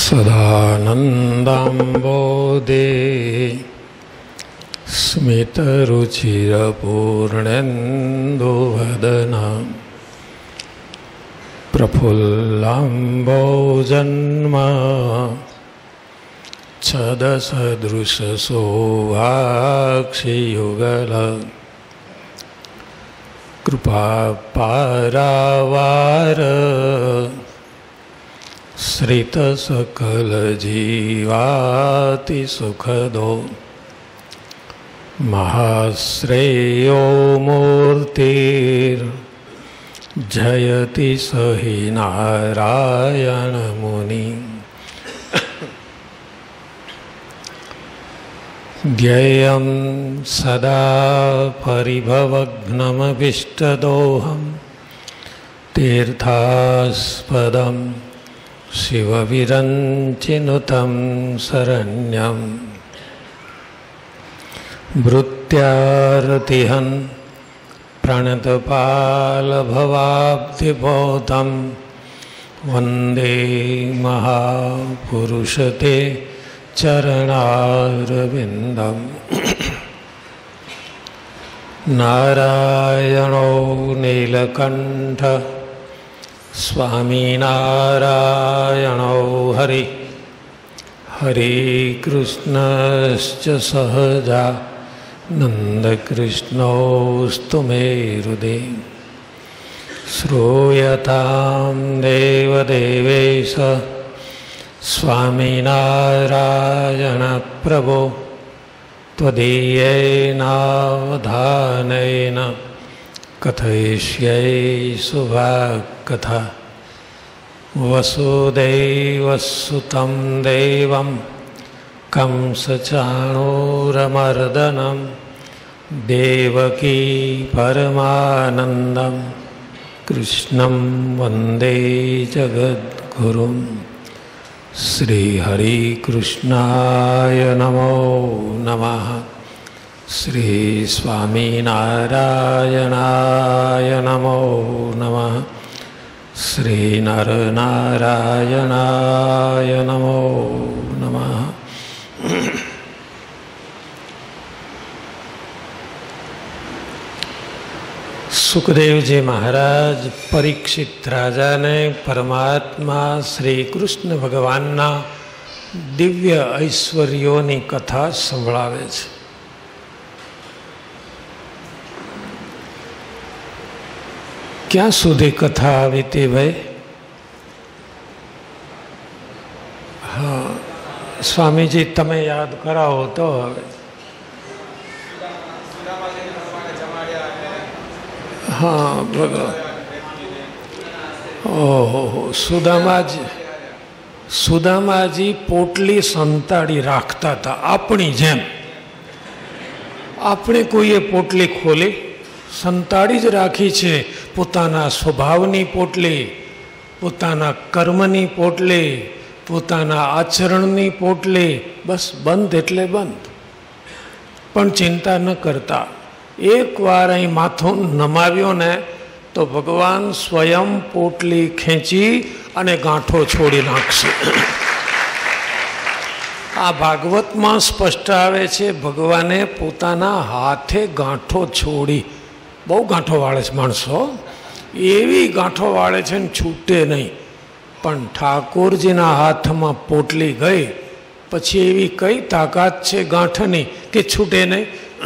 સદાનંદાંબોદે સ્મિતરુચિરપૂર્ણેન્દુવદના પ્રફુલ્લાંબોજન્મા છદસદૃશશોભાક્ષિયુગલ કૃપાપારાવાર શ્રિતસકલજીવાતિસુખદો મહાશ્રેયો મૂર્તિર્જયતિ સહિ નારાયણ મુનિ જ્ઞેયં સદા પરિભવઘ્નમભીષ્ટદોહં તીર્થાસ્પદં શિવવિરંચિનુतं શરણ્યં ભૃત્યારતિહં પ્રણતપાલભવાબ્ધિબોધં વંદે મહાપુરુષતે ચરણારવિંદમ નારાયણો નીલકંઠ સ્વામિનારાયણો હરિ હરે કૃષ્ણશ્ચ સહજા નંદકૃષ્ણોસ્તુ મે હૃદે શ્રૂયતાં દેવદેવેશ સ્વામિનારાયણ પ્રભો ત્વદીયેનાવધાનેન કથયિષ્યે શુભાકથા વસુદેવસુतं દેવં કંસચાણૂરમર્દનમ દેવકી પરમાનંદમ કૃષ્ણં વંદે જગદ્ગુરુમ શ્રી હરિકૃષ્ણાય નમો નમઃ શ્રી સ્વામિનારાયણાય નમો નમઃ શ્રી નરનારાયણાય નમો નમઃ. સુખદેવજી મહારાજ પરીક્ષિત રાજાને પરમાત્મા શ્રી કૃષ્ણ ભગવાનના દિવ્ય ઐશ્વર્યોની કથા સંભળાવે છે. ક્યાં સુધી કથા આવી હતી ભાઈ? હા, સ્વામીજી તમે યાદ કરાવો તો. હવે હા ભગવાન, ઓહો, સુદામાજી પોટલી સંતાડી રાખતા હતા આપણી જેમ. આપણે કોઈએ પોટલી ખોલી સંતાડી જ રાખી છે. પોતાના સ્વભાવની પોટલી, પોતાના કર્મની પોટલી, પોતાના આચરણની પોટલી, બસ બંધ એટલે બંધ. પણ ચિંતા ન કરતા, એકવાર અહીં માથું નમાવ્યો ને તો ભગવાન સ્વયં પોટલી ખેંચી અને ગાંઠો છોડી નાખશે. આ ભાગવતમાં સ્પષ્ટ આવે છે, ભગવાને પોતાના હાથે ગાંઠો છોડી. બહુ ગાંઠો વાળે છે માણસો, એવી ગાંઠો વાળે છે ને છૂટે નહીં. પણ ઠાકોરજીના હાથમાં પોટલી ગઈ પછી એવી કઈ તાકાત છે ગાંઠની કે છૂટે નહીં.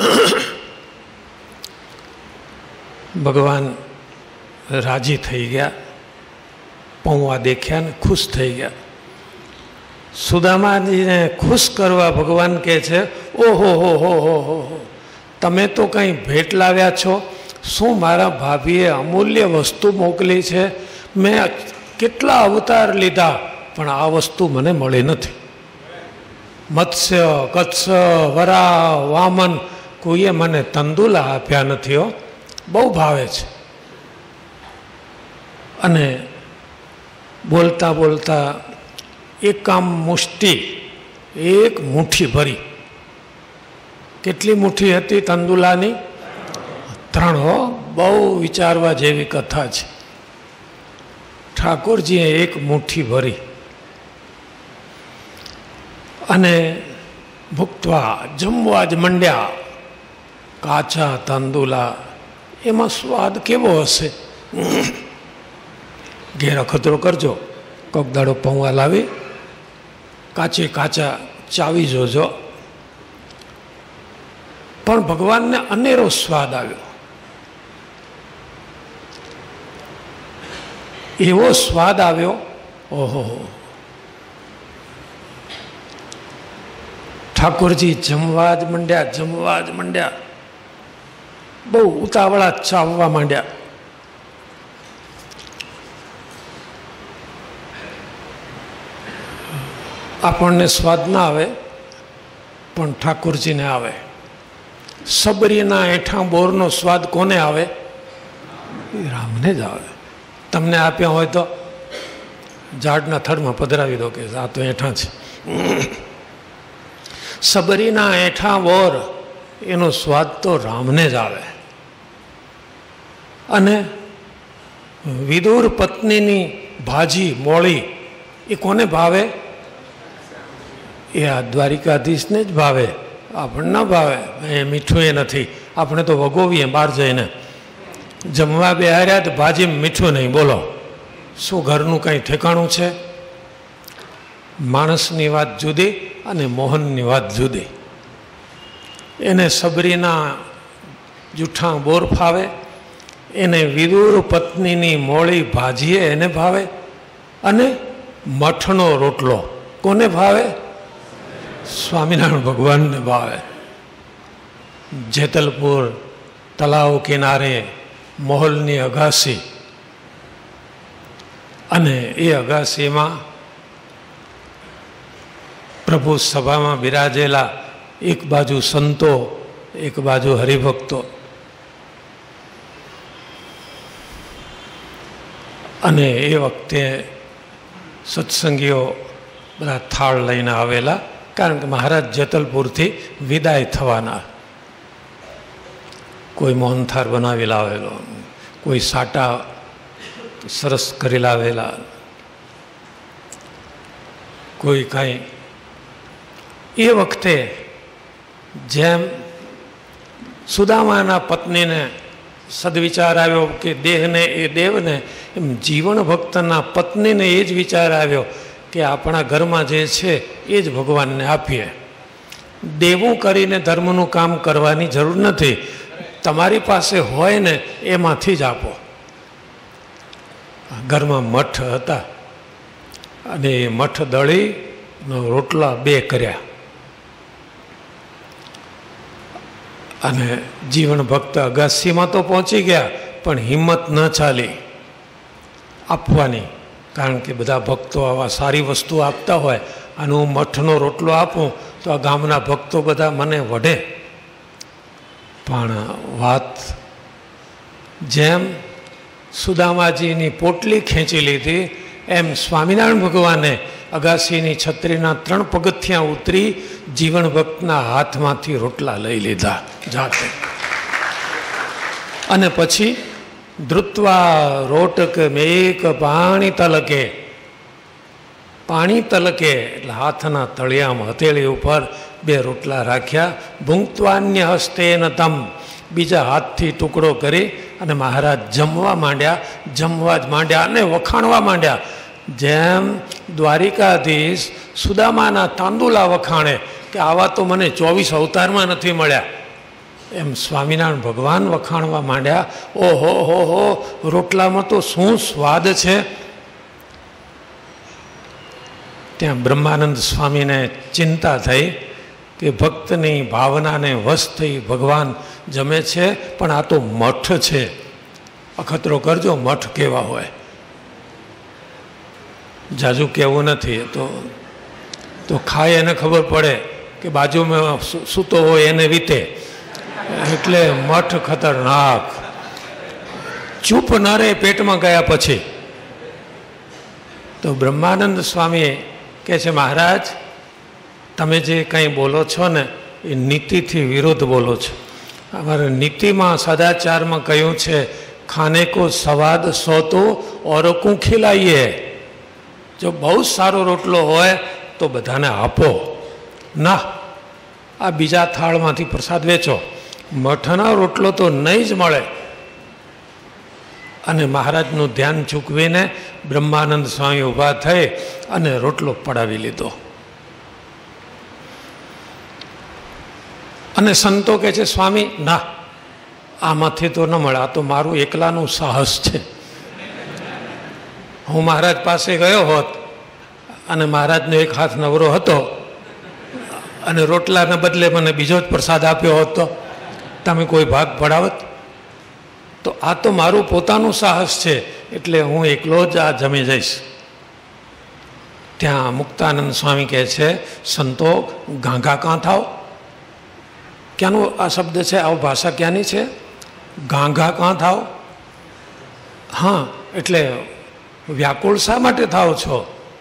ભગવાન રાજી થઈ ગયા, પૌવા દેખ્યા ને ખુશ થઈ ગયા. સુદામાજીને ખુશ કરવા ભગવાન કહે છે, ઓહો હો હો હો હો, તમે તો કંઈ ભેટ લાવ્યા છો. શું મારા ભાભીએ અમૂલ્ય વસ્તુ મોકલી છે? મેં કેટલા અવતાર લીધા પણ આ વસ્તુ મને મળી નથી. મત્સ્ય, કચ્છ, વરા, વામન કોઈએ મને તંદુલા આપ્યા નથી હો. બહુ ભાવે છે. અને બોલતા બોલતા એક આમ મુષ્ટિ, એક મુઠ્ઠી ભરી. કેટલી મુઠ્ઠી હતી તંદુલાની? 3 હો. બહુ વિચારવા જેવી કથા છે. ઠાકોરજીએ એક મુઠ્ઠી ભરી અને ભૂક્તવા જમવા જ મંડ્યા. કાચા તાંદુલા, એમાં સ્વાદ કેવો હશે? ઘેર અખતરો કરજો, કોક દાડો પૌવા લાવી કાચે કાચા ચાવી જોજો. પણ ભગવાનને અનેરો સ્વાદ આવ્યો. એવો સ્વાદ આવ્યો, ઓહો! ઠાકોરજી જમવા જ માંડ્યા, જમવા જ માંડ્યા. બહુ ઉતાવળા ચાવવા માંડ્યા. આપણને સ્વાદ ના આવે, પણ ઠાકોરજીને આવે. સબરીના એઠા બોરનો સ્વાદ કોને આવે? રામને જ આવે. તમને આપ્યા હોય તો ઝાડના થડમાં પધરાવી દો કે આ તો એઠા છે. સબરીના એઠા બોર, એનો સ્વાદ તો રામને જ આવે. અને વિદુર પત્નીની ભાજી મોળી, એ કોને ભાવે? એ આ દ્વારિકાધીશને જ ભાવે, આપણને ના ભાવે. એ મીઠું એ નથી, આપણે તો વગોવીએ બહાર જઈને. જમવા બેહાર્યા તો ભાજી મીઠું નહીં. બોલો, શું ઘરનું કંઈ ઠેકાણું છે? માણસની વાત જુદી અને મોહનની વાત જુદી. એને સબરીના જૂઠા બોર ફાવે, એને વિદુર પત્નીની મોળી ભાજીએ એને ભાવે, અને મઠનો રોટલો કોને ભાવે? સ્વામિનારાયણ ભગવાનને ભાવે. જેતલપુર તલાવ કિનારે મહોલની અગાસી, અને એ અગાસીમાં પ્રભુ સભામાં બિરાજેલા, એક બાજુ સંતો, એક બાજુ હરિભક્તો. અને એ વખતે સત્સંગીઓ બધા થાળ લઈને આવેલા, કારણ કે મહારાજ જેતલપુરથી વિદાય થવાના. કોઈ મોહનથાળ બનાવી લાવેલો, કોઈ સાટા સરસ કરી લાવેલા, કોઈ કાંઈ. એ વખતે જેમ સુદામાના પત્નીને સદવિચાર આવ્યો કે દેહને એ દેવને, એમ જીવન ભક્તના પત્નીને એ જ વિચાર આવ્યો કે આપણા ઘરમાં જે છે એ જ ભગવાનને આપીએ. દેવું કરીને ધર્મનું કામ કરવાની જરૂર નથી. તમારી પાસે હોય ને એમાંથી જ આપો. ઘરમાં મઠ હતા, અને એ મઠ દળી રોટલા 2 કર્યા. અને જીવન ભક્ત અગાસીમાં તો પહોંચી ગયા, પણ હિંમત ન ચાલી આપવાની. કારણ કે બધા ભક્તો આવા સારી વસ્તુ આપતા હોય, અને હું મઠનો રોટલો આપું તો આ ગામના ભક્તો બધા મને વઢે. પણ વાત જેમ સુદામાજીની પોટલી ખેંચી લીધી, એમ સ્વામિનારાયણ ભગવાને અગાસીની છત્રીના 3 પગથિયાં ઉતરી જીવન ભક્તના હાથમાંથી રોટલા લઈ લીધા જાતે. અને પછી ધ્રુત્વા રોટક મેક પાણી તલકે, પાણી તલકે એટલે હાથના તળિયામાં હથેળી ઉપર 2 રોટલા રાખ્યા. ભૂંક્ત્વાન્ય હસ્તેન તમ, બીજા હાથથી ટુકડો કરી અને મહારાજ જમવા માંડ્યા. જમવા જ માંડ્યા અને વખાણવા માંડ્યા. જેમ દ્વારિકાધીશ સુદામાના તાંદુલા વખાણે કે આવા તો મને 24 અવતારમાં નથી મળ્યા, એમ સ્વામિનારાયણ ભગવાન વખાણવા માંડ્યા. ઓહો હો હો, રોટલામાં તો શું સ્વાદ છે! ત્યાં બ્રહ્માનંદ સ્વામીને ચિંતા થઈ કે ભક્તની ભાવનાને વશ થઈ ભગવાન જમે છે, પણ આ તો મઠ છે. અખતરો કરજો મઠ કેવા હોય. જાજુ કહેવું નથી, તો ખાય એને ખબર પડે કે બાજુમાં સૂતો હોય એને વીતે. એટલે મઠ ખતરનાક. ચૂપ ન રહે પેટમાં ગયા પછી. તો બ્રહ્માનંદ સ્વામી કહે છે, મહારાજ તમે જે કંઈ બોલો છો ને એ નીતિથી વિરુદ્ધ બોલો છો. અમારે નીતિમાં સદાચારમાં કહ્યું છે, ખાને કો સ્વાદ સો તો ઔરો કો ખિલાઈએ. જો બહુ સારો રોટલો હોય તો બધાને આપો. ના, આ બીજા થાળમાંથી પ્રસાદ વેચો, મઠનો રોટલો તો નહીં જ મળે. અને મહારાજનું ધ્યાન ચૂકવીને બ્રહ્માનંદ સ્વામી ઊભા થઈ અને રોટલો પડાવી લીધો. અને સંતો કહે છે, સ્વામી ના, આમાંથી તો ન મળે, આ તો મારું એકલાનું સાહસ છે. હું મહારાજ પાસે ગયો હોત અને મહારાજનો એક હાથ નવરો હતો અને રોટલાના બદલે મને બીજો જ પ્રસાદ આપ્યો હોત તો તમે કોઈ ભાગ પડાવત? તો આ તો મારું પોતાનું સાહસ છે, એટલે હું એકલો જ આ જમી જઈશ. ત્યાં મુક્તાનંદ સ્વામી કહે છે, સંતો ગાંગા કાં થાવ? ક્યાંનો આ શબ્દ છે? આ ભાષા ક્યાંની છે? ગાંગા કાં થાવ? હા, એટલે વ્યાકુળ શા માટે થાવ છો?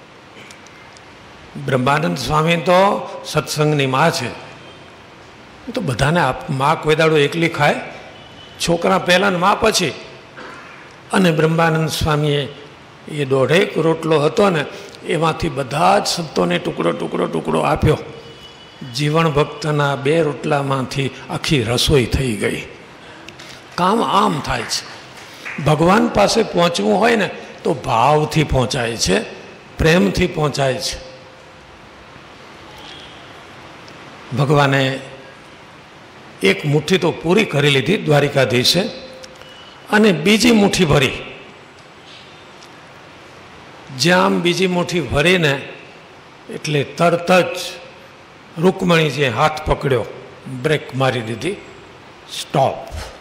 બ્રહ્માનંદ સ્વામી તો સત્સંગની માં છે. તો બધાને માં કોઈ દાડો એકલી ખાય? છોકરા પહેલાં ને માં પછી. અને બ્રહ્માનંદ સ્વામીએ એ 1.5 રોટલો હતો ને એમાંથી બધા જ સંતોને ટુકડો આપ્યો. જીવન ભક્તના 2 રોટલામાંથી આખી રસોઈ થઈ ગઈ. કામ આમ થાય છે. ભગવાન પાસે પહોંચવું હોય ને તો ભાવથી પહોંચાય છે, પ્રેમથી પહોંચાય છે. ભગવાને એક મુઠ્ઠી તો પૂરી કરી લીધી દ્વારિકાધીશે, અને બીજી મુઠ્ઠી ભરી. જ્યાં બીજી મુઠ્ઠી ભરીને એટલે તરત જ રૂકમણીજીએ હાથ પકડ્યો, બ્રેક મારી દીધી. સ્ટોપ,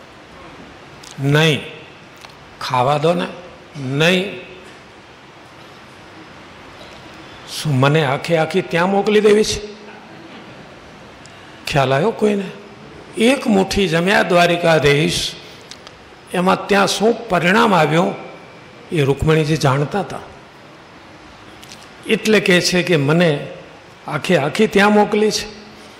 નહીં, ખાવા દો ને, નહીં. શું મને આખી ત્યાં મોકલી દેવી છે? ખ્યાલ આવ્યો કોઈને? એક મુઠ્ઠી જમ્યા દ્વારિકાધીશ, એમાં ત્યાં શું પરિણામ આવ્યું એ રૂકમણીજી જાણતા હતા. એટલે કહે છે કે મને આખી ત્યાં મોકલી છે,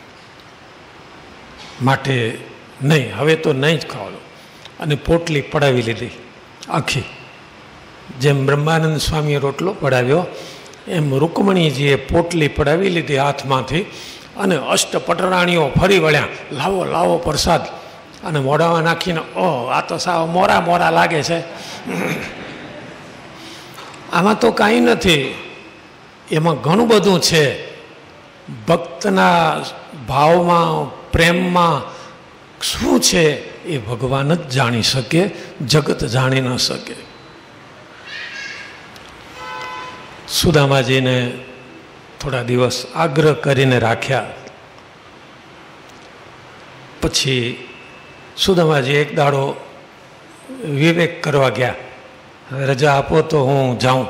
માટે નહીં, હવે તો નહીં જ ખાવાનું. અને પોટલી પડાવી લીધી આખી. જેમ બ્રહ્માનંદ સ્વામીએ રોટલો પડાવ્યો એમ રૂકમણીજીએ પોટલી પડાવી લીધી હાથમાંથી. અને અષ્ટપટરાણીઓ ફરી વળ્યા, લાવો લાવો પ્રસાદ. અને મોઢામાં નાખીને, ઓહ, આ તો સાવ મોરા લાગે છે. આમાં તો કાંઈ નથી, એમાં ઘણું બધું છે. ભક્તના ભાવમાં, પ્રેમમાં શું છે એ ભગવાન જ જાણી શકે, જગત જાણી ન શકે. સુદામાજીને થોડા દિવસ આગ્રહ કરીને રાખ્યા. પછી સુદામાજી એક દાડો વિવેક કરવા ગયા, હવે રજા આપો તો હું જાઉં.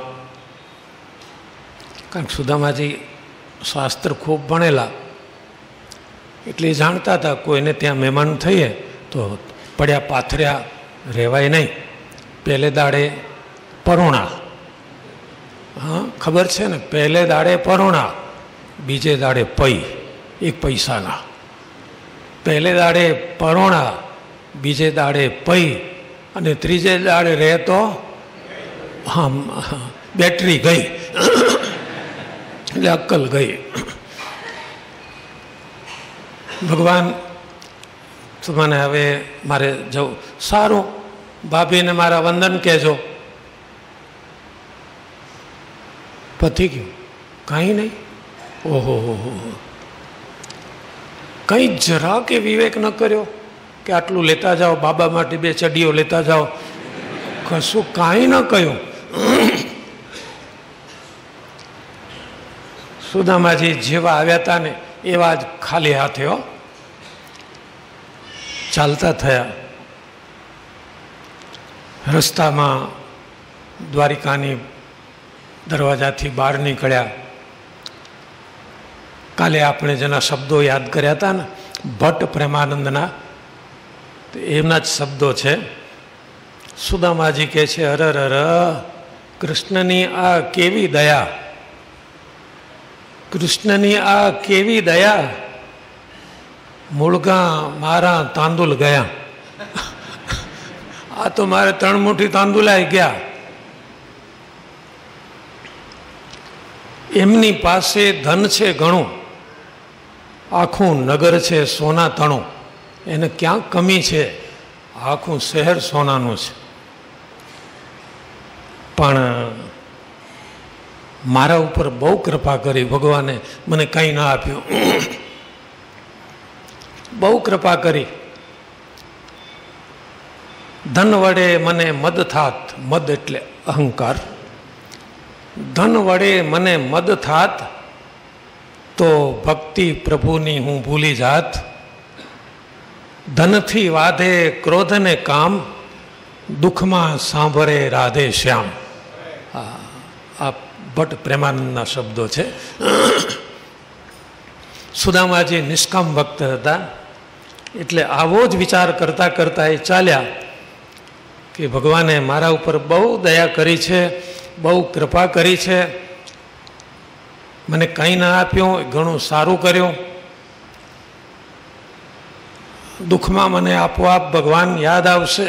કારણ કે સુદામાજી શાસ્ત્ર ખૂબ ભણેલા, એટલે જાણતા હતા કોઈને ત્યાં મહેમાન થઈએ તો પડ્યા પાથર્યા રહેવાય નહીં. પહેલે દાડે પરોણા, હા ખબર છે ને, પહેલે દાડે પરોણા, બીજે દાડે પૈ, 1 પૈસાના. પહેલે દાડે પરોણા, બીજે દાડે પૈ, અને ત્રીજે દાડે રહે તો હા બેટરી ગઈ, એટલે અક્કલ ગઈ. ભગવાન મને હવે મારે જવું. સારું, ભાભીને મારા વંદન કહેજો. પતી ગયું, કાંઈ નહીં. ઓહો, કંઈ જરા કે વિવેક ન કર્યો કે આટલું લેતા જાઓ, બાબા માટે 2 ચડીઓ લેતા જાઓ, કશું કાંઈ ન કહ્યું. સુદામાજી જેવા આવ્યા હતા ને એવા જ ખાલી હાથે ચાલતા થયા. રસ્તામાં દ્વારિકાની દરવાજાથી બહાર નીકળ્યા. કાલે આપણે જેના શબ્દો યાદ કર્યા હતા ને, ભટ્ટ પ્રેમાનંદના, એમના જ શબ્દો છે. સુદામાજી કહે છે, અરર, કૃષ્ણની આ કેવી દયા, કૃષ્ણની આ કેવી દયા, મૂળગા મારા તાંદુલ ગયા. આ તો મારે 3 મુઠ્ઠી તાંદુલાઈ ગયા. એમની પાસે ધન છે ઘણું, આખું નગર છે સોના તણું, એને ક્યાં કમી છે? આખું શહેર સોનાનું છે. પણ મારા ઉપર બહુ કૃપા કરી ભગવાને, મને કંઈ ના આપ્યું. બહુ કૃપા કરી. ધન વડે મને મદ થાત, મદ એટલે અહંકાર. ધન વડે મને મદ થાત તો ભક્તિ પ્રભુની હું ભૂલી જાત. ધનથી વાધે ક્રોધને કામ, દુઃખમાં સાંભળે રાધે શ્યામ. આ ભટ્ટ પ્રેમાનંદના શબ્દો છે. સુદામાજી નિષ્કામ ભક્ત હતા, એટલે આવો જ વિચાર કરતા કરતા એ ચાલ્યા કે ભગવાને મારા ઉપર બહુ દયા કરી છે, બહુ કૃપા કરી છે, મને કંઈ ના આપ્યું, ઘણું સારું કર્યું. દુઃખમાં મને આપોઆપ ભગવાન યાદ આવશે.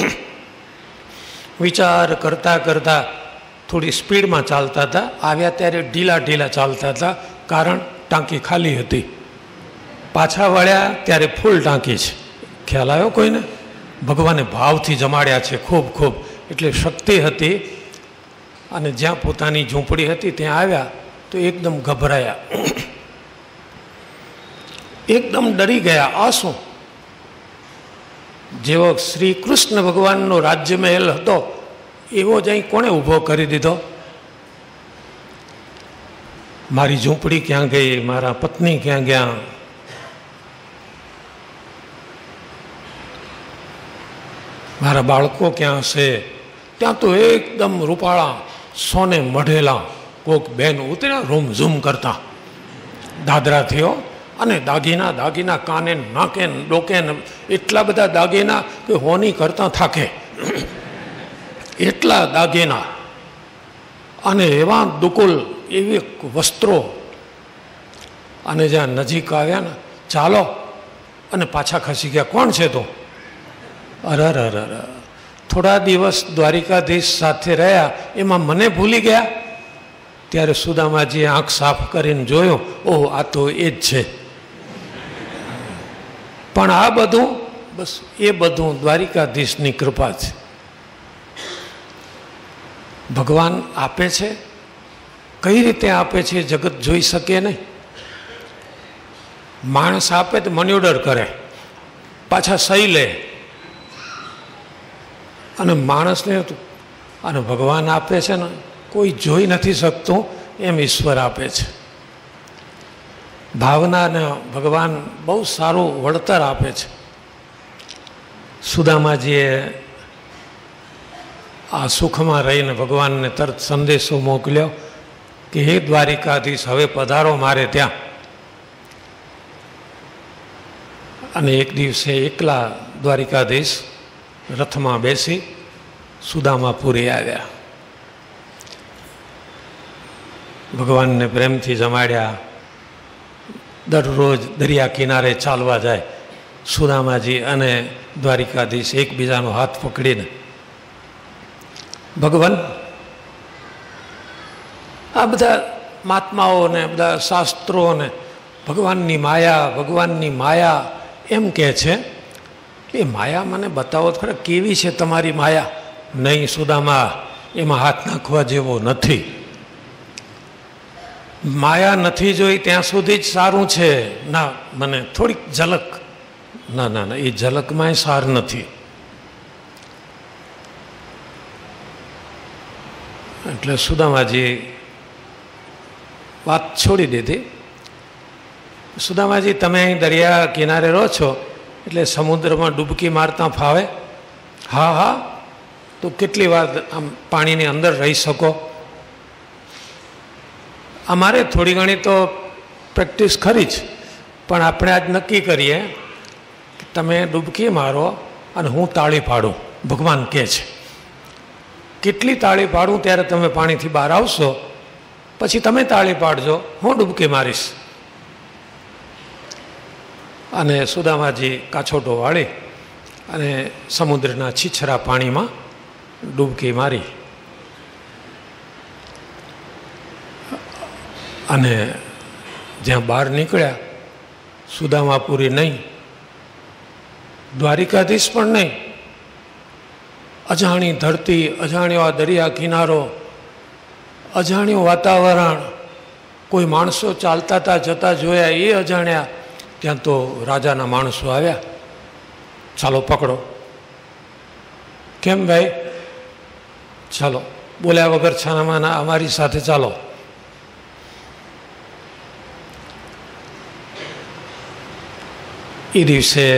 વિચાર કરતા કરતા થોડી સ્પીડમાં ચાલતા હતા. આવ્યા ત્યારે ઢીલા ઢીલા ચાલતા હતા, કારણ ટાંકી ખાલી હતી. પાછા વળ્યા ત્યારે ફૂલ ટાંકી છે. ખ્યાલ આવ્યો કોઈને? ભગવાને ભાવથી જમાડ્યા છે ખૂબ ખૂબ, એટલે શક્તિ હતી. અને જ્યાં પોતાની ઝૂંપડી હતી ત્યાં આવ્યા તો એકદમ ગભરાયા, એકદમ ડરી ગયા. આ શું? જેવો શ્રી કૃષ્ણ ભગવાનનો રાજ્ય મહેલ હતો એવો જ અહીં કોણે ઊભો કરી દીધો? મારી ઝૂંપડી ક્યાં ગઈ? મારા પત્ની ક્યાં ગયા? મારા બાળકો ક્યાં હશે? ત્યાં તો એકદમ રૂપાળા, સોને મઢેલા કોક બેન ઉતર્યા રૂમઝૂમ કરતા, દાદરા થયો, અને દાગીના દાગીના, કાને નાકે ડોકે, એટલા બધા દાગીના કે હોની કરતા થાકે, એટલા દાગીના. અને એવા દુકુલ, એવી વસ્ત્રો. અને જ્યાં નજીક આવ્યા ને, ચાલો, અને પાછા ખસી ગયા. કોણ છે તો? અરર, થોડા દિવસ દ્વારિકાધીશ સાથે રહ્યા, એમાં મને ભૂલી ગયા. ત્યારે સુદામાજીએ આંખ સાફ કરીને જોયું, ઓહ, આ તો એ જ છે. પણ આ બધું, બસ એ બધું દ્વારિકાધીશની કૃપા છે. ભગવાન આપે છે, કઈ રીતે આપે છે જગત જોઈ શકે નહીં. માણસ આપે તો મની ઓર્ડર કરે, પાછા સહી લે, અને માણસને, અને ભગવાન આપે છે ને, કોઈ જોઈ નથી શકતું એમ ઈશ્વર આપે છે. ભાવનાને ભગવાન બહુ સારું વળતર આપે છે. સુદામાજીએ આ સુખમાં રહીને ભગવાનને તરત સંદેશો મોકલ્યો કે હે દ્વારિકાધીશ, હવે પધારો મારે ત્યાં. અને એક દિવસે એકલા દ્વારિકાધીશ રથમાં બેસી સુદામાપુરી આવ્યા. ભગવાનને પ્રેમથી જમાડ્યા. દરરોજ દરિયા કિનારે ચાલવા જાય સુદામાજી અને દ્વારિકાધીશ, એકબીજાનો હાથ પકડીને. ભગવાન, આ બધા મહાત્માઓને, બધા શાસ્ત્રોને ભગવાનની માયા, ભગવાનની માયા એમ કહે છે. એ માયા મને બતાવો તો ખરા, કેવી છે તમારી માયા? નહીં સુદામા, એમાં હાથ નાખવા જેવો નથી. માયા નથી જોઈ ત્યાં સુધી જ સારું છે. ના, મને થોડીક ઝલક. ના ના ના, એ ઝલકમાંય સાર નથી. એટલે સુદામાજી વાત છોડી દીધી. સુદામાજી, તમે અહીં દરિયા કિનારે રહો છો, એટલે સમુદ્રમાં ડૂબકી મારતા ફાવે? હા હા. તો કેટલી વાર આમ પાણીની અંદર રહી શકો? અમારે થોડી ઘણી તો પ્રેક્ટિસ ખરી જ, પણ આપણે આજ નક્કી કરીએ કે તમે ડૂબકી મારો અને હું તાળી પાડું. ભગવાન કહે છે કેટલી તાળી પાડું ત્યારે તમે પાણીથી બહાર આવશો, પછી તમે તાળી પાડજો, હું ડૂબકી મારીશ. અને સુદામાજી કાછોટો વાળી અને સમુદ્રના છીછરા પાણીમાં ડૂબકી મારી. અને જ્યાં બહાર નીકળ્યા સુદામાપુરી નહીં, દ્વારિકાધીશ પણ નહીં. અજાણી ધરતી, અજાણ્યો દરિયા કિનારો, અજાણ્યું વાતાવરણ, કોઈ માણસો ચાલતા હતા જતા જોયા એ અજાણ્યા. ત્યાં તો રાજાના માણસો આવ્યા, ચાલો પકડો. કેમ ભાઈ? ચાલો, બોલ્યા વગર છાનામાના અમારી સાથે ચાલો. એ દિવસે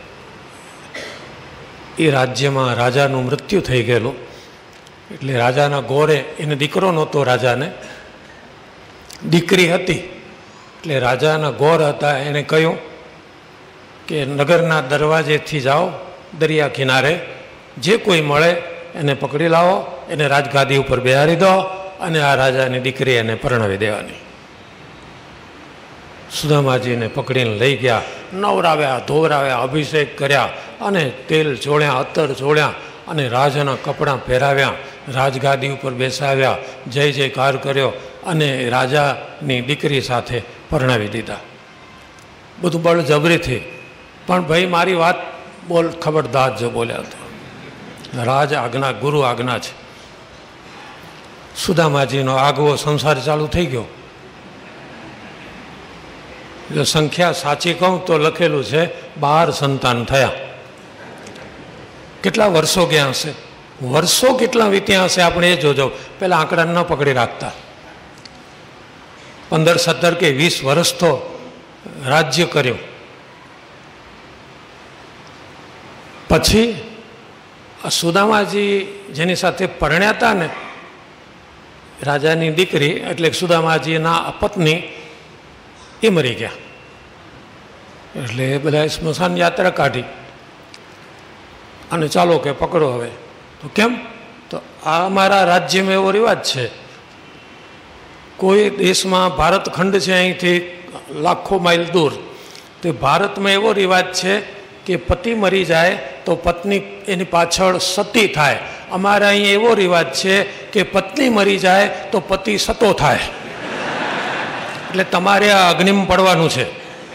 એ રાજ્યમાં રાજાનું મૃત્યુ થઈ ગયેલું. એટલે રાજાના ગોરે, એને દીકરો નહોતો, રાજાને દીકરી હતી. એટલે રાજાના ગોર હતા, એને કહ્યું કે નગરના દરવાજેથી જાઓ, દરિયા કિનારે જે કોઈ મળે એને પકડી લાવો, એને રાજગાદી ઉપર બેહારી દો અને આ રાજાની દીકરી એને પરણાવી દેવાની. સુદામાજીને પકડીને લઈ ગયા, નવરાવ્યા, ધોવરાવ્યા, અભિષેક કર્યા અને તેલ ચોળ્યા, અત્તર ચોળ્યા અને રાજાના કપડાં પહેરાવ્યા, રાજગાદી ઉપર બેસાવ્યા, જય જયકાર કર્યો અને રાજાની દીકરી સાથે પરણાવી દીધા. બધું બળજબરીથી. પણ ભાઈ મારી વાત બોલ, ખબરદાર જો બોલ્યા તો રાજ આજ્ઞા, ગુરુ આજ્ઞા છે. સુદામાજીનો આગવો સંસાર ચાલુ થઈ ગયો. જો સંખ્યા સાચી કહું તો લખેલું છે 12 સંતાન થયા. કેટલા વર્ષો ગયા હશે, વર્ષો કેટલા વીત્યા હશે, આપણે એ જોજો. પેલા આંકડા ન પકડી રાખતા. 15, 17 કે 20 વર્ષ તો રાજ્ય કર્યું. પછી સુદામાજી જેની સાથે પરણ્યા હતા ને, રાજાની દીકરી એટલે સુદામાજીના પત્ની, એ મરી ગયા. એટલે એ બધા સ્મશાન યાત્રા કાઢી અને ચાલો કે પકડો હવે. તો કેમ? તો આ અમારા રાજ્યમાં એવો રિવાજ છે. કોઈ દેશમાં, ભારતખંડ છે અહીંથી લાખો માઇલ દૂર, તો ભારતમાં એવો રિવાજ છે કે પતિ મરી જાય તો પત્ની એની પાછળ સતી થાય. અમારે અહીં એવો રિવાજ છે કે પત્ની મરી જાય તો પતિ સતો થાય. એટલે તમારે આ અગ્નિમાં પડવાનું છે.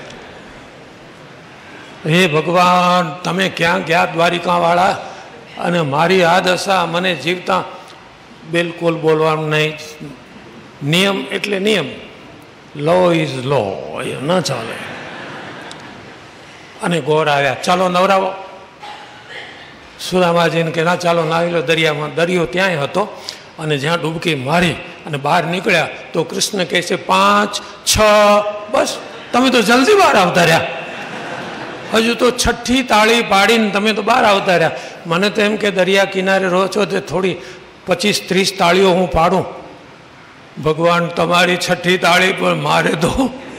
હે ભગવાન, તમે ક્યાં ગયા દ્વારિકાવાળા? અને મારી આ દશા, મને જીવતા બિલકુલ બોલવાનું નહીં. નિયમ એટલે નિયમ, લો ઇઝ લો, એ ન ચાલે. અને ગોર આવ્યા, ચાલો નવરાવો. સુદામાજીને કે ના, ચાલો નાવી લો દરિયામાં. દરિયો ત્યાંય હતો અને જ્યાં ડૂબકી મારી અને બહાર નીકળ્યા તો કૃષ્ણ કહે છે 5, 6, બસ તમે તો જલ્દી બહાર આવતા રહ્યા. હજુ તો 6ઠી તાળી પાડીને તમે તો બહાર આવતા રહ્યા. મને તો એમ કે દરિયા કિનારે રહો છો તે થોડી 25, 30 તાળીઓ હું પાડું. ભગવાન, તમારી 6ઠી તાળી પણ મારે દો.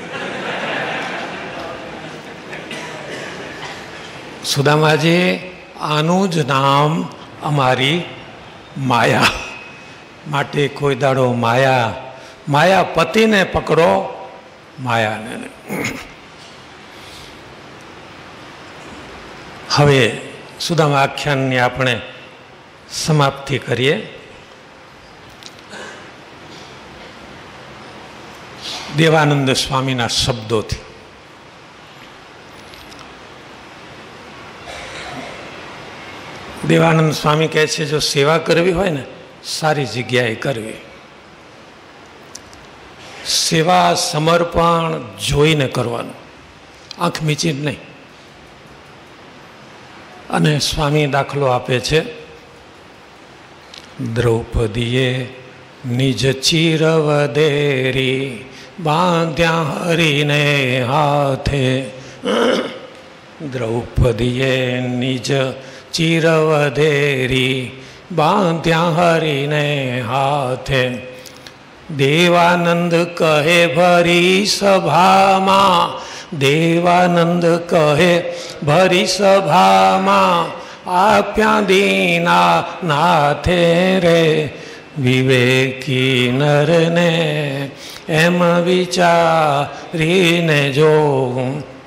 સુદામાજી, આનું જ નામ અમારી માયા. માટે કોઈ દાડો માયા પતિને પકડો, માયાને. હવે સુદામા આખ્યાનની આપણે સમાપ્તિ કરીએ. દેવાનંદ સ્વામીના શબ્દોથી. દેવાનંદ સ્વામી કહે છે, જો સેવા કરવી હોય ને, સારી જગ્યાએ કરવી. સેવા, સમર્પણ જોઈને કરવાનું, આંખ મીચીને નહીં. અને સ્વામી દાખલો આપે છે, દ્રૌપદીએ નિજ ચિરવદેરી બાંધ્યા હરીને હાથે. દ્રૌપદીએ નિજ ચિરવદેરી બાંધ્યા હરીને હાથે. દેવાનંદ કહે ભરી સભામાં, દેવાનંદ કહે ભરી સભામાં, આપ્યા દીના નાથે રે વિવેકી નરને એમ વિચારીને જોઉં.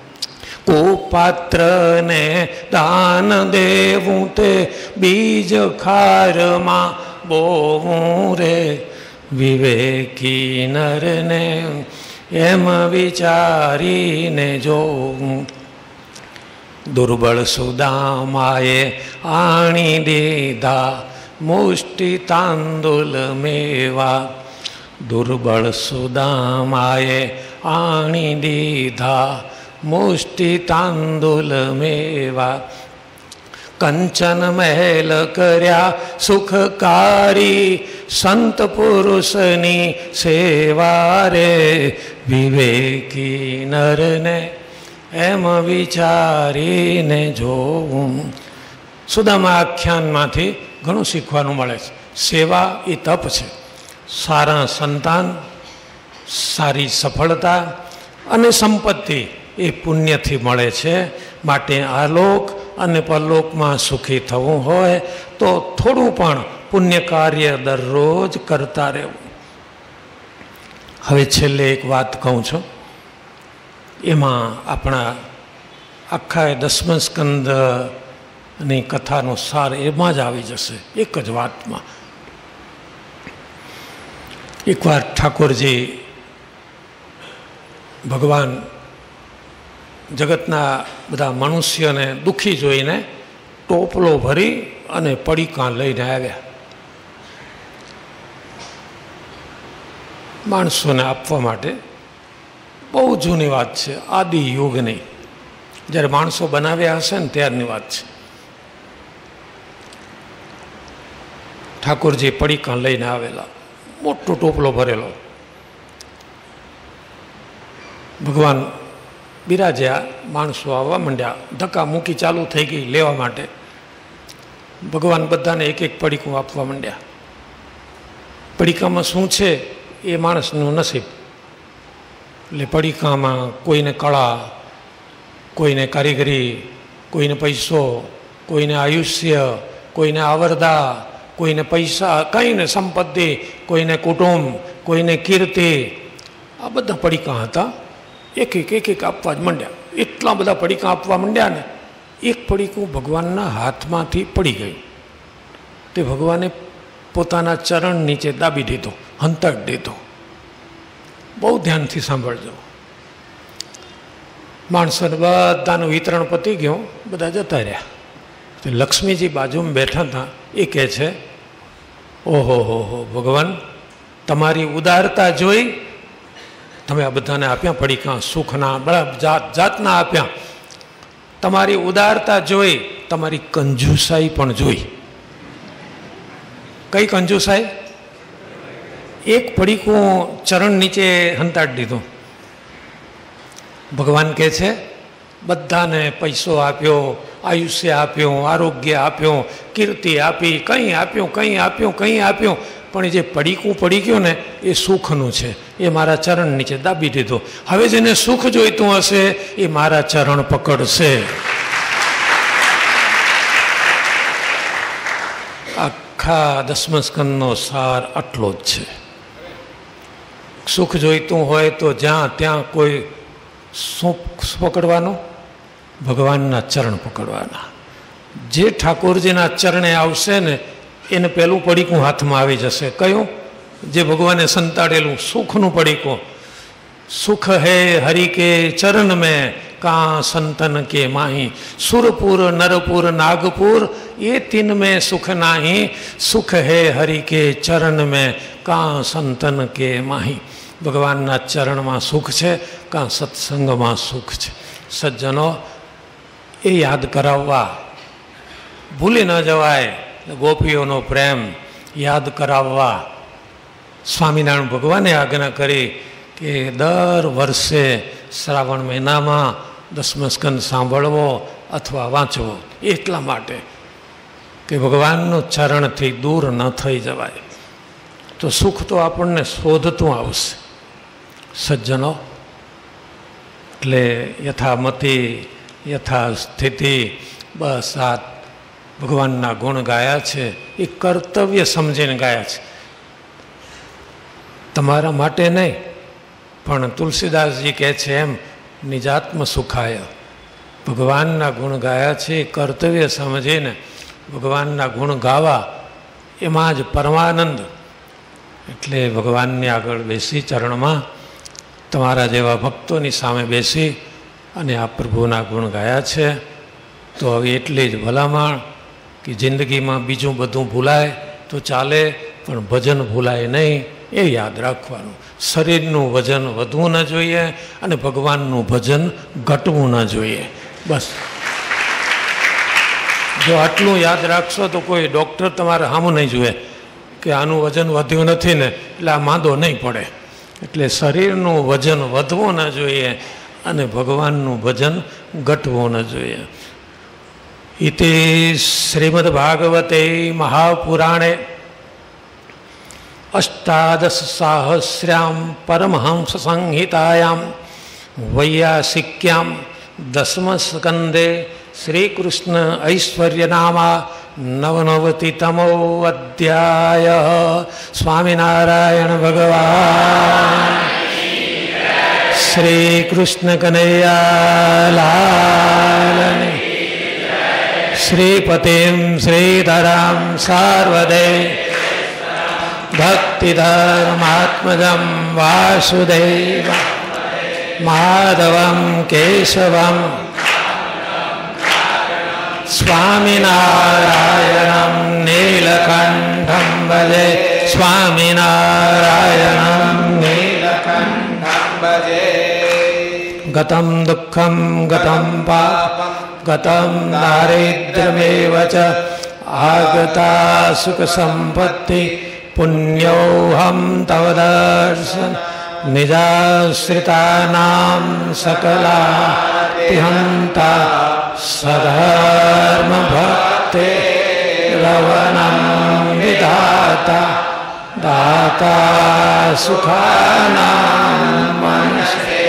કુપાત્રને દાન દેવું તે બીજ ખારમાં બોવું રે વિવેકી નરને એમ વિચારીને જોઉં. દુર્બળ સુદામાએ આણી દીધા મુષ્ટિ તાંદુલ મેવા. દુર્બળ સુદામાએ આણી દીધા મુષ્ટિ તાંદુલ મેવા. કંચન મહેલ કર્યા સુખકારી સંત પુરુષની સેવા રે. વિવેકી નરને એમ વિચારીને જોવું. સુદામા આખ્યાનમાંથી ઘણું શીખવાનું મળે છે. સેવા એ તપ છે. સારા સંતાન, સારી સફળતા અને સંપત્તિ એ પુણ્યથી મળે છે. માટે આલોક અને પરલોકમાં સુખી થવું હોય તો થોડું પણ પુણ્ય કાર્ય દરરોજ કરતા રહેવું. હવે છેલ્લે એક વાત કહું છું. એમાં આપણા આખા 10મા સ્કંદની કથાનો સાર એમાં જ આવી જશે, એક જ વાતમાં. એકવાર ઠાકોરજી ભગવાન જગતના બધા મનુષ્યને દુઃખી જોઈને ટોપલો ભરી અને પડીકા લઈને આવ્યા. માણસોને આપવા માટે. બહુ જૂની વાત છે, આદિ યુગની, જ્યારે માણસો બનાવ્યા હશે ને ત્યારની વાત છે. ઠાકોરજી પડીકા લઈને આવેલા, મોટો ટોપલો ભરેલો. ભગવાન બિરાજ્યા, માણસો આવવા માંડ્યા, ધક્કા મૂકી ચાલુ થઈ ગઈ લેવા માટે. ભગવાન બધાને એક એક પડીકું આપવા માંડ્યા. પડીકામાં શું છે એ માણસનું નસીબ. એટલે પડીકામાં કોઈને કળા, કોઈને કારીગરી, કોઈને પૈસો, કોઈને આયુષ્ય, કોઈને આવરદા, કોઈને પૈસા, કંઈને સંપત્તિ, કોઈને કુટુંબ, કોઈને કીર્તિ, આ બધા પડીકા હતા. એક એક આપવા જ માંડ્યા. એટલા બધા પડીકા આપવા માંડ્યા ને એક પડીકું ભગવાનના હાથમાંથી પડી ગયું. તે ભગવાને પોતાના ચરણ નીચે દાબી દીધો, હંતાડી દીધો. બહુ ધ્યાનથી સાંભળજો. માણસોને બધાનું વિતરણ પતી ગયું, બધા જતા રહ્યા. તો લક્ષ્મીજી બાજુમાં બેઠા હતા. એ કહે છે, ઓહો હો હો ભગવાન, તમારી ઉદારતા જોઈ તમે આ બધાને આપ્યા પડીકા, સુખના બળા જાત જાતના આપ્યા. તમારી ઉદારતા જોઈ, તમારી કંજુસાઈ પણ જોઈ. કઈ કંજુસાઈ? એક પડીકું ચરણ નીચે હંતાડી દીધું. ભગવાન કહે છે, બધાને પૈસો આપ્યો, આયુષ્ય આપ્યું, આરોગ્ય આપ્યું, કીર્તિ આપી, કંઈ આપ્યું, કંઈ આપ્યું, કંઈ આપ્યું, પણ જે પડીકું પડી ગયું ને એ સુખનું છે. એ મારા ચરણ નીચે દાબી દીધું. હવે જેને સુખ જોઈતું હશે એ મારા ચરણ પકડશે. આખા 10મા સ્કંદનો સાર આટલો જ છે. સુખ જોઈતું હોય તો જ્યાં ત્યાં કોઈ શું પકડવાનું? ભગવાનના ચરણ પકડવાના. જે ઠાકોરજીના ચરણે આવશે ને એને પહેલું પડીકું હાથમાં આવી જશે. કયું? જે ભગવાને સંતાડેલું સુખનું પડીકું. સુખ હે હરિ કે ચરણ મેં કાં સંતન કે માહી. સુરપુર નરપુર નાગપુર એ તીન મેં સુખ નાહી. સુખ હે હરિ કે ચરણ મેં કાં સંતન કે માહી. ભગવાનના ચરણમાં સુખ છે, કાં સત્સંગમાં સુખ છે. સજ્જનો, એ યાદ કરાવવા ભૂલી ન જવાય. ગોપીઓનો પ્રેમ યાદ કરાવવા સ્વામિનારાયણ ભગવાને આજ્ઞા કરી કે દર વર્ષે શ્રાવણ મહિનામાં 10મો સ્કંદ સાંભળવો અથવા વાંચવો. એટલા માટે કે ભગવાનનું ચરણથી દૂર ન થઈ જવાય. તો સુખ તો આપણને શોધતું આવશે. સજ્જનો, એટલે યથામતિ યથા સ્થિતિ બસ આ ભગવાનના ગુણ ગાયા છે એ કર્તવ્ય સમજીને ગાયા છે. તમારા માટે નહીં, પણ તુલસીદાસજી કહે છે એમ નિજાત્મ સુખાય. ભગવાનના ગુણ ગાયા છે એ કર્તવ્ય સમજીને ભગવાનના ગુણ ગાવા, એમાં જ પરમાનંદ. એટલે ભગવાનની આગળ બેસી ચરણમાં તમારા જેવા ભક્તોની સામે બેસી અને આ પ્રભુના ગુણ ગાયા છે. તો હવે એટલી જ ભલામણ કે જિંદગીમાં બીજું બધું ભૂલાય તો ચાલે, પણ ભજન ભૂલાય નહીં, એ યાદ રાખવાનું. શરીરનું વજન વધવું ન જોઈએ અને ભગવાનનું ભજન ઘટવું ન જોઈએ. બસ જો આટલું યાદ રાખશો તો કોઈ ડૉક્ટર તમારે સામું નહીં જુએ કે આનું વજન વધ્યું નથી ને એટલે આ માંદો નહીં પડે. એટલે શરીરનું વજન વધવું ન જોઈએ અને ભગવાનનું ભજન ઘટવું ન જોઈએ. ઇતિ શ્રીમદ ભાગવતે મહાપુરાણે અષ્ટાદશ સાહસ્ર્યામ પરમહંસ સંહિતાયામ વૈયાસિક્યામ દસમસ્કંદે શ્રીકૃષ્ણ ઐશ્વર્યનામા નવનવતિતમો અધ્યાય. સ્વામિનારાયણ ભગવાન શ્રી કૃષ્ણ કનૈયાલાલ. શ્રીપતિમ શ્રીધરામ સાર્વદેવ ભક્તિધર્માત્મજં વાસુદેવ માધવં કેશવમ સ્વામિનારાયણં નીલકંઠં ભજે. સ્વામિનારાયણં નીલકંઠં ભજે. ગતં દુઃખં ગતં પાપં ગતં દારિદ્ર્યમેવ ચ આગતા સુખ સંપત્તિ પુણ્યોહમ તવ દર્શન નિજાશ્રિતાનાં સકલાતિહંતા સધર્મ ભક્તે રવનં વિધાતા દાતા સુખાનાં મનસે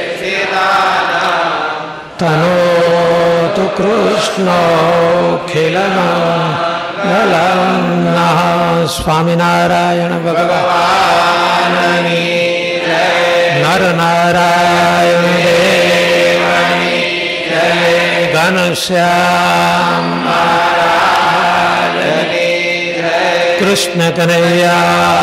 તનોતુ કૃષ્ણોખિલમંગલં. સ્વામિનારાયણ ભગવાનની જય. નરનારાયણ દેવની જય. ઘનશ્યામ મહારાજની જય. કૃષ્ણ કનૈયા